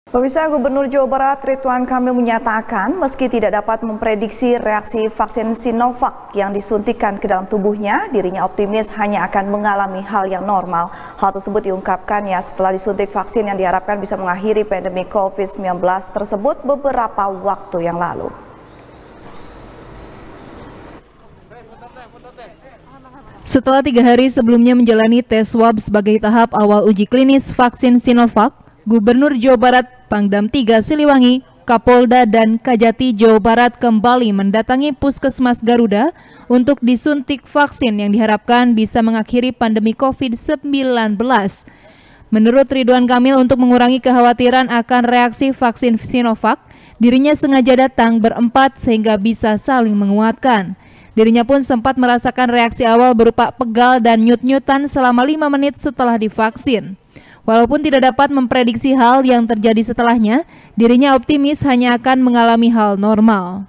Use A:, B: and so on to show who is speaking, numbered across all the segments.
A: Pemirsa, Gubernur Jawa Barat Ridwan Kamil menyatakan meski tidak dapat memprediksi reaksi vaksin Sinovac yang disuntikan ke dalam tubuhnya, dirinya optimis hanya akan mengalami hal yang normal. Hal tersebut diungkapkannya setelah disuntik vaksin yang diharapkan bisa mengakhiri pandemi COVID-19 tersebut beberapa waktu yang lalu.
B: Setelah 3 hari sebelumnya menjalani tes swab sebagai tahap awal uji klinis vaksin Sinovac, Gubernur Jawa Barat Pangdam 3 Siliwangi, Kapolda dan Kajati Jawa Barat kembali mendatangi Puskesmas Garuda untuk disuntik vaksin yang diharapkan bisa mengakhiri pandemi COVID-19. Menurut Ridwan Kamil, untuk mengurangi kekhawatiran akan reaksi vaksin Sinovac, dirinya sengaja datang berempat sehingga bisa saling menguatkan. Dirinya pun sempat merasakan reaksi awal berupa pegal dan nyut-nyutan selama 5 menit setelah divaksin. Walaupun tidak dapat memprediksi hal yang terjadi setelahnya, dirinya optimis hanya akan mengalami hal normal.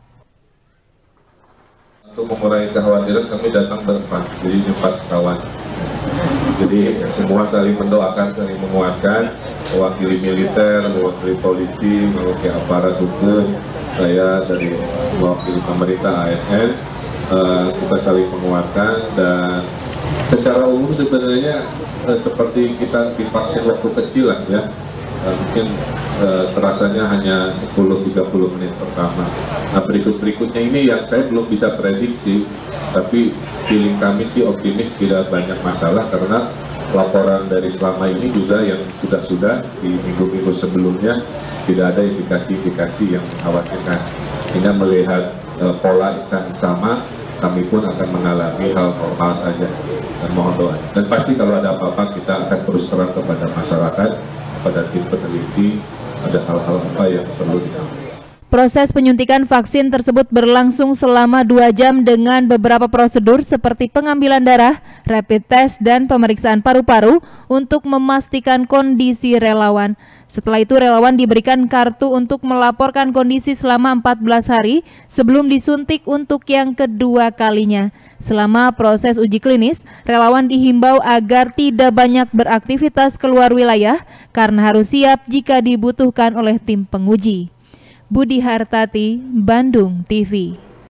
C: Untuk mengurangi kekhawatiran, kami datang berempat, jadi 4 kawan. Jadi semua saling mendoakan, saling menguatkan, mewakili militer, mewakili polisi, mewakili aparat hukum, saya dari mewakili pemerintah ASN, kita saling menguatkan. Dan secara umum sebenarnya seperti kita divaksin waktu kecil lah ya, mungkin terasanya hanya 10-30 menit pertama. Nah, berikutnya ini yang saya belum bisa prediksi, tapi feeling kami sih optimis tidak banyak masalah karena laporan dari selama ini juga yang sudah di minggu-minggu sebelumnya tidak ada indikasi-indikasi yang mengkhawatirkan. Sehingga melihat pola yang sama, kami pun akan mengalami hal normal saja, dan mohon doa. Dan pasti kalau ada apa-apa kita akan terus terang kepada masyarakat, kepada tim peneliti, ada hal-hal apa yang perlu disampaikan.
B: Proses penyuntikan vaksin tersebut berlangsung selama 2 jam dengan beberapa prosedur seperti pengambilan darah, rapid test, dan pemeriksaan paru-paru untuk memastikan kondisi relawan. Setelah itu relawan diberikan kartu untuk melaporkan kondisi selama 14 hari sebelum disuntik untuk yang kedua kalinya. Selama proses uji klinis, relawan dihimbau agar tidak banyak beraktivitas keluar wilayah karena harus siap jika dibutuhkan oleh tim penguji. Budi Hartati, Bandung TV.